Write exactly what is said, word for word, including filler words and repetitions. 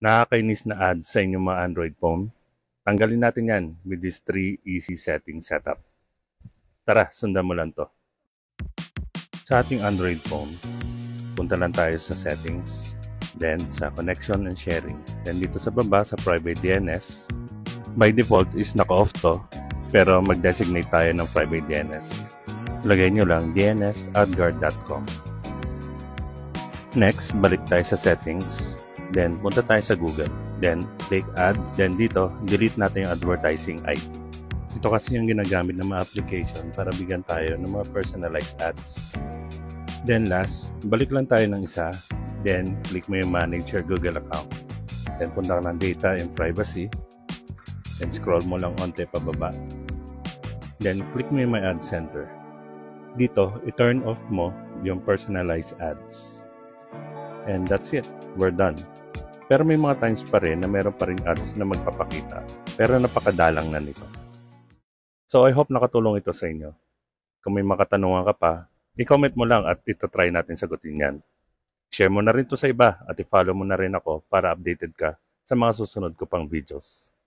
Nakakainis na ads sa inyong mga Android phone? Tanggalin natin yan with this three easy setting setup. Tara, sundan mo lang to. Sa ating Android phone, punta lang tayo sa settings, then sa connection and sharing. Then dito sa baba sa private D N S, by default is naka-off to, pero mag-designate tayo ng private D N S. Lagay nyo lang d n s ad guard dot com. Next, balik tayo sa settings. Then, punta tayo sa Google. Then, click Add. Then, dito, delete natin yung advertising I D. Ito kasi yung ginagamit ng mga application para bigyan tayo ng mga personalized ads. Then, last, balik lang tayo ng isa. Then, click mo yung Manage your Google account. Then, punta ka ng Data and Privacy. Then, scroll mo lang onte pababa. Then, click mo yung My Ad Center. Dito, i-turn off mo yung personalized ads. And that's it. We're done. Pero may mga times pa rin na meron pa rin ads na magpapakita. Pero napakadalang na nito. So I hope nakatulong ito sa inyo. Kung may makatanungan ka pa, i-comment mo lang at ito-try natin sagutin yan. Share mo na rin to sa iba at i-follow mo na rin ako para updated ka sa mga susunod ko pang videos.